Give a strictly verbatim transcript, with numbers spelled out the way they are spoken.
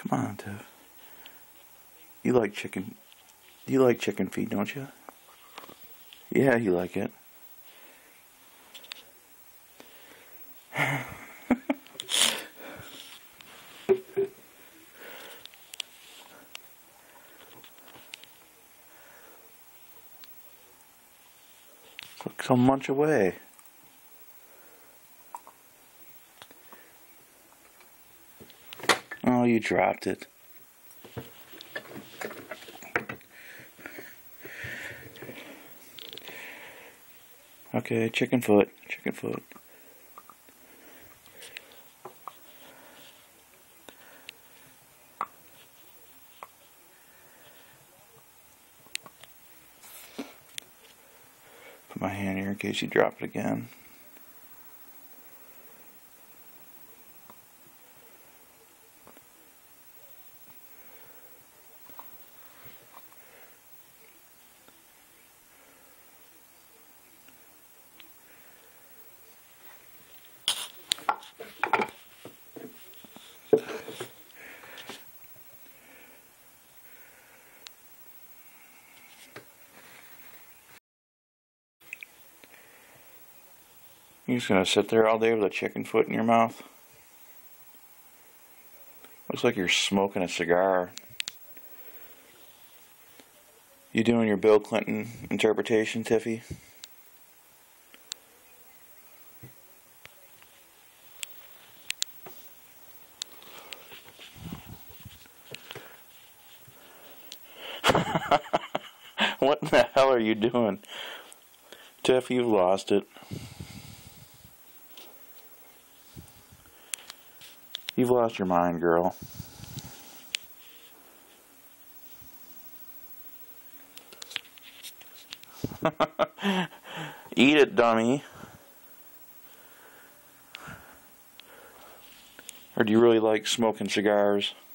Come on, Tiff. You like chicken. You like chicken feet, don't you? Yeah, you like it. Look, so munch away. Oh, you dropped it. Okay, chicken foot, chicken foot. Put my hand here in case you drop it again. You're just gonna sit there all day with a chicken foot in your mouth? Looks like you're smoking a cigar. You doing your Bill Clinton interpretation, Tiffy? What in the hell are you doing? Tiff, you've lost it. You've lost your mind, girl. Eat it, dummy. Or do you really like smoking cigars?